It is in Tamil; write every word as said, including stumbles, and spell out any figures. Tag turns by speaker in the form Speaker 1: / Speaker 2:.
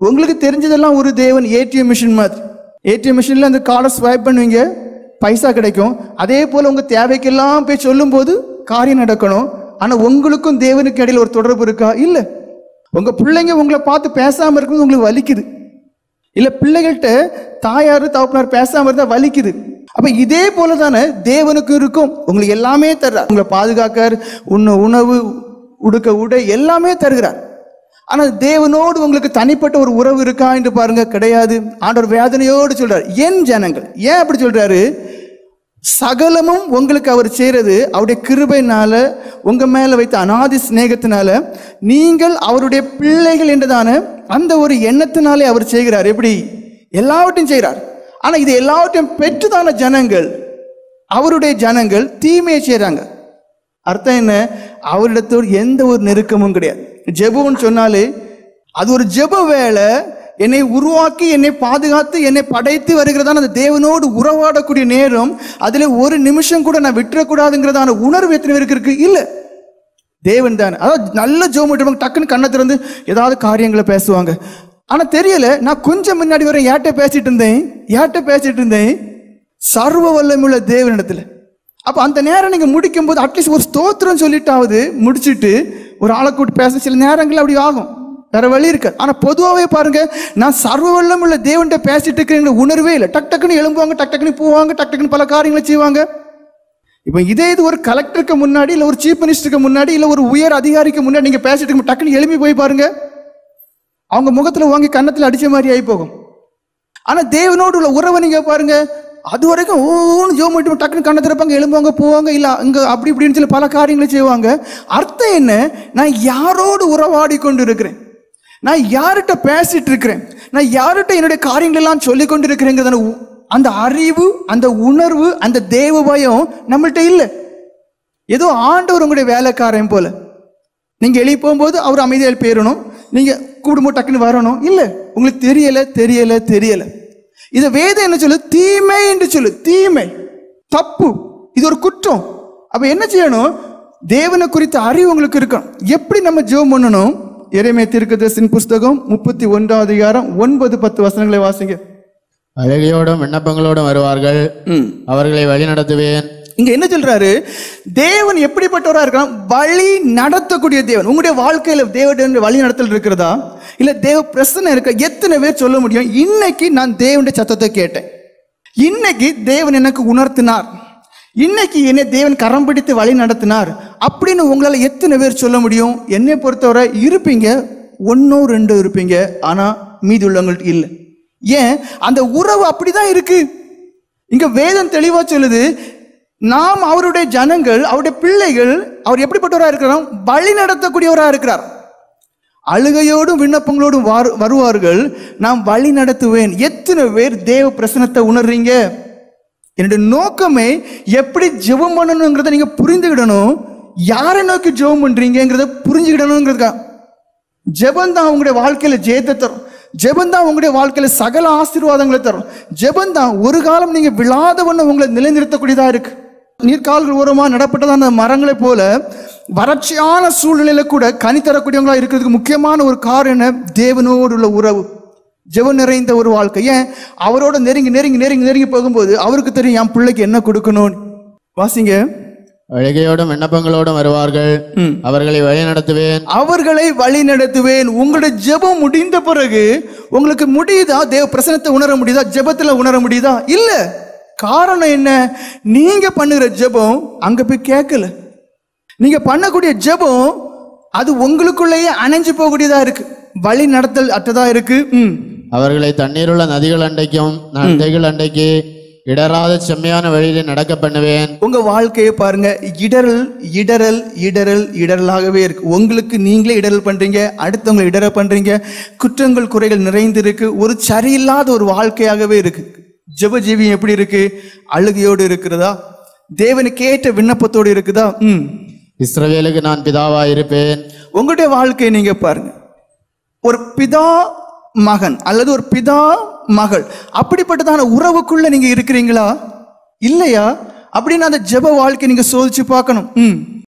Speaker 1: உங்களுக்கு தெரிஞ்சதெல்லாம் ஒரு தேவன் ஏடிஎம் மிஷின் மாதிரி. ஏடிஎம் மிஷினில் அந்த கார்டை ஸ்வைப் பண்ணுவீங்க, பைசா கிடைக்கும். அதே போல் உங்கள் தேவைக்கெல்லாம் போய் சொல்லும் போது காரியம் நடக்கணும். ஆனால் உங்களுக்கும் தேவனுக்கு இடையில் ஒரு தொடர்பு இருக்கா? இல்லை. உங்கள் பிள்ளைங்க உங்களை பார்த்து பேசாமல் இருக்கும்போது உங்களுக்கு வலிக்குது. இல்லை, பிள்ளைகள்கிட்ட தாயார் தகப்பனார் பேசாமல் இருந்தால் வலிக்குது. அப்போ இதே போல தானே தேவனுக்கு இருக்கும். உங்களுக்கு எல்லாமே தர்றார். உங்களை பாதுகாக்கார், உண்ண உணவு, உடுக்க உடை எல்லாமே தருகிறார். ஆனால் தேவனோடு உங்களுக்கு தனிப்பட்ட ஒரு உறவு இருக்கா என்று பாருங்க, கிடையாது. ஆண்டவர் வேதனையோடு சொல்றார், என் ஜனங்கள். ஏன் அப்படி சொல்றாரு? சகலமும் உங்களுக்கு அவர் செய்யறது அவருடைய கிருபையினால, உங்க மேல வைத்த அநாதி சிநேகத்தினால, நீங்கள் அவருடைய பிள்ளைகள் என்றதான அந்த ஒரு எண்ணத்தினாலே அவர் செய்கிறார். எப்படி? எல்லாவற்றையும் செய்கிறார். ஆனா இது எல்லாவற்றையும் பெற்றுதான ஜனங்கள், அவருடைய ஜனங்கள் தீமையை செய்றாங்க. அர்த்தம் என்ன? அவரிடத்தோடு எந்த ஒரு நெருக்கமும் கிடையாது. ஜெபம்னு சொன்னாலே அது ஒரு ஜெப வேலை. என்னை உருவாக்கி, என்னை பாதுகாத்து, என்னை படைத்து வருகிறதான அந்த தேவனோடு உறவாடக்கூடிய நேரம், அதில் ஒரு நிமிஷம் கூட நான் விட்டுறக்கூடாதுங்கிறதான உணர்வு எத்தனை பேருக்கு இருக்கு? இல்லை, தேவன் தானே. அதாவது நல்ல ஜெபம் விட்டுருவாங்க, டக்குன்னு கண்ணை திறந்து ஏதாவது காரியங்களை பேசுவாங்க. ஆனால் தெரியல, நான் கொஞ்சம் முன்னாடி வரை யார்கிட்ட பேசிட்டு இருந்தேன் யார்கிட்ட பேசிட்டு இருந்தேன் சர்வ வல்லமையுள்ள தேவனிடத்தில். அப்போ அந்த நேரம் நீங்கள் முடிக்கும் போது அட்லீஸ்ட் ஒரு ஸ்தோத்திரம் சொல்லிட்டாவது முடிச்சுட்டு ஒரு ஆளை கூட்டு பேச சில நேரங்கள் அப்படி ஆகும், வேற வழி இருக்கு. ஆனால் பொதுவாகவே பாருங்க, நான் சர்வ வல்லமையுள்ள தேவன்கிட்ட பேசிட்டு இருக்கிற உணர்வே இல்லை. டக் டக்குன்னு எழும்புவாங்க, டக் டக்குன்னு போவாங்க, டக் டக்குன்னு பல காரியங்களை செய்வாங்க. இப்போ இதே இது ஒரு கலெக்டருக்கு முன்னாடி, இல்லை ஒரு சீஃப் மினிஸ்டருக்கு முன்னாடி, இல்லை ஒரு உயர் அதிகாரிக்கு முன்னாடி நீங்கள் பேசிட்டு டக்குன்னு எழுப்பி போய் பாருங்க, அவங்க முகத்தில் வாங்கி கன்னத்தில் அடிச்ச மாதிரி ஆகி போகும். ஆனால் தேவனோடு உள்ள உறவை நீங்கள் பாருங்க, அது வரைக்கும் ஓன்னு ஜோ மட்டும் டக்குன்னு கண்ணை திறப்பாங்க, எழும்புவாங்க, போவாங்க, இல்லை அங்கே அப்படி இப்படின்னு சொல்லி பல காரியங்களை செய்வாங்க. அர்த்தம் என்ன? நான் யாரோடு உறவாடி கொண்டு இருக்கிறேன், நான் யார்கிட்ட பேசிட்டு இருக்கிறேன், நான் யார்கிட்ட என்னுடைய காரியங்கள் எல்லாம் சொல்லி கொண்டு இருக்கிறேங்கிறத அந்த அறிவு, அந்த உணர்வு, அந்த தேவ பயம் நம்மள்கிட்ட இல்லை. ஏதோ ஆண்டவர் உங்களுடைய வேலைக்காரன் போல. நீங்க எழுதி போகும்போது அவர் அமைதியாக பேரணும், நீங்க கூடும்போது டக்குன்னு வரணும். இல்லை, உங்களுக்கு தெரியல தெரியல தெரியல. இதை வேதம் என்ன சொல்லு? தீமை என்று சொல்லு. தீமை, தப்பு, இது ஒரு குற்றம். அப்ப என்ன செய்யணும்? தேவனை குறித்த அறிவு உங்களுக்கு இருக்கணும். எப்படி நம்ம ஜெபம் பண்ணணும்? எரேமியா தீர்க்கதரிசியின் புஸ்தகம் முப்பத்தி ஒன்றாவது அதிகாரம் ஒன்பது பத்து வசனங்களை வாசிங்க.
Speaker 2: அழகையோடும் விண்ணப்பங்களோடும் வருவார்கள், அவர்களை வழி நடத்துவேன்.
Speaker 1: இங்க என்ன சொல்றாரு? தேவன் எப்படிப்பட்டவரா இருக்கலாம்? வழி நடத்தக்கூடிய தேவன். உங்களுடைய வாழ்க்கையில தேவனுடைய வழி நடத்தல் இருக்கிறதா? இல்ல தேவ பிரசன்னம் இருக்க? எத்தனை பேர் சொல்ல முடியும், இன்னைக்கு நான் தேவனுடைய சத்தத்தை கேட்டேன், இன்னைக்கு தேவன் எனக்கு உணர்த்தினார், இன்னைக்கு என்னை தேவன் கரம் பிடித்து வழி நடத்தினார் அப்படின்னு உங்களால எத்தனை பேர் சொல்ல முடியும்? என்னை பொறுத்தவரை இருப்பீங்க, ஒன்னோ ரெண்டோ இருப்பீங்க, ஆனா மீதி உள்ளவங்கள்ட்ட இல்லை. ஏன்? அந்த உறவு அப்படிதான் இருக்கு. இங்க வேதம் தெளிவா சொல்லுது, நாம் அவருடைய ஜனங்கள், அவருடைய பிள்ளைகள். அவர் எப்படிப்பட்டவராக இருக்கிறார்? வழி நடத்தக்கூடியவராக இருக்கிறார். அழுகையோடும் விண்ணப்பங்களோடும் வருவார்கள், நான் வழி நடத்துவேன். எத்தனை பேர் தேவ பிரசனத்தை உணர்றீங்க? என்னுடைய நோக்கமே எப்படி ஜெபம் பண்ணணுங்கிறத நீங்க புரிந்துக்கிடணும். யாரை நோக்கி ஜெபம் பண்றீங்கிறத புரிஞ்சுக்கிடணுங்கிறதுக்கா. ஜெபம் தான் உங்களுடைய வாழ்க்கையில ஜெயத்தை தரும். ஜெபம் தான் உங்களுடைய வாழ்க்கையில சகல ஆசீர்வாதங்களை தரும். ஜெபம் தான் ஒரு காலம் நீங்க விழாதவண்ண உங்களை நிலைநிறுத்தக்கூடியதா இருக்கு. நீர்கால்கள் ஓரமா நடப்பட்டதான மரங்களை போல வறட்சியான சூழ்நிலையில கூட கனி தரக்கூடியவங்களா இருக்கிறதுக்கு முக்கியமான ஒரு காரணம் என்ன? தேவனோடு உள்ள உறவு, ஜெபம் நிறைந்த ஒரு வாழ்க்கை. ஏன்? அவரோட நெருங்கி நெருங்கி நெருங்கி நெருங்கி போகும்போது அவருக்கு தெரியும் என் பிள்ளைக்கு என்ன கொடுக்கணும். வாசிங்க.
Speaker 2: அழகையோடும் விண்ணப்பங்களோடும் வருவார்கள், அவர்களை வழி நடத்துவேன்.
Speaker 1: அவர்களை வழி நடத்துவேன். உங்களுடைய ஜெபம் முடிந்த பிறகு உங்களுக்கு முடியுதா? தேவ பிரசனத்தை உணர முடியுதா? ஜெபத்துல உணர முடியுதா? இல்ல. காரணம் என்ன? நீங்க பண்ணுகிற ஜெபம் அங்க போய் கேட்கல. நீங்க பண்ணக்கூடிய ஜெபம் அது உங்களுக்குள்ளேயே அணைஞ்சு போகக்கூடியதா இருக்கு, வழி நடத்தல் அற்றதா இருக்கு. ம்
Speaker 2: அவர்களை தண்ணீருள்ள நதிகள் அண்டைக்கும் நந்தைகள் அண்டைக்கு இடராத செம்மையான வழியில நடக்க பண்ணுவேன்.
Speaker 1: உங்க வாழ்க்கையை பாருங்க, இடரல் இடரல் இடரல் இடரலாகவே இருக்கு. உங்களுக்கு நீங்களே இடரல் பண்றீங்க, அடுத்தவங்களை இடர பண்றீங்க, குற்றங்கள் குறைகள் நிறைந்திருக்கு, ஒரு சரியில்லாத ஒரு வாழ்க்கையாகவே இருக்கு. ஜெப ஜீவியம் எப்படி இருக்கு? அழுகையோடு இருக்கிறதா? தேவனுக்கு ஏற்ற விண்ணப்பத்தோடு இருக்குதா? ம்
Speaker 2: இஸ்ரவேலுக்கு நான் பிதாவா இருப்பேன்.
Speaker 1: உங்களுடைய வாழ்க்கையை நீங்க பாருங்க, ஒரு பிதா மகன் அல்லது ஒரு பிதா மகள் அப்படிப்பட்டதான உறவுக்குள்ள நீங்க இருக்கிறீங்களா இல்லையா அப்படின்னு அந்த ஜெப வாழ்க்கை நீங்க சோதிச்சு பார்க்கணும். ம்